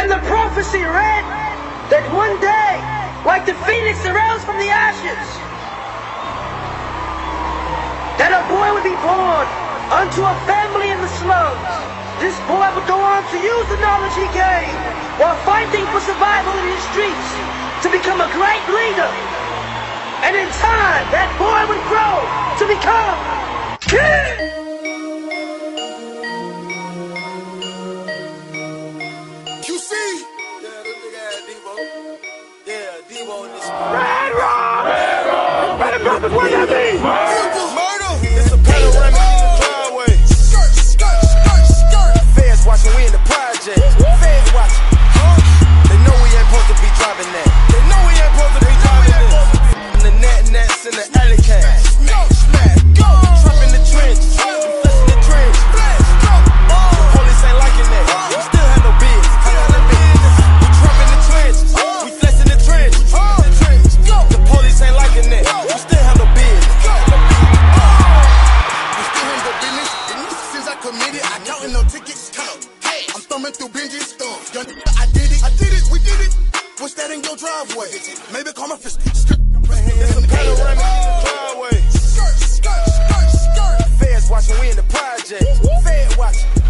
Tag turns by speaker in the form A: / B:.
A: And the prophecy read that one day, like the phoenix arose from the ashes, that a boy would be born unto a family in the slums. This boy would go on to use the knowledge he gained while fighting for survival in his streets to become a great leader. And in time, that boy would grow to become king.
B: Red Rock! Red Rock! Better brothers, what that mean? Murder! It's a panoramic driveway. Skirt, skirt, skirt, skirt. Feds watching, we in the project. Feds watching. They know we ain't supposed to be driving that. They know we ain't supposed to be driving that. And the nets in the alley cat. Smash, smash, go! Trap in the trench. We flushing the trench. The police ain't liking that. We still have no biz. We trap in the trench. We flex in the trench. The police ain't liking that. We still have no biz.
C: We still have no business. Since I committed, I counting no tickets. I'm thumbing through binges. I did it, we did it. What's that in your driveway? Maybe call my fist. It's a
B: panoramic driveway.
C: Skirt, skirt, skirt, skirt.
B: Feds watching, we in the project. Fed watching.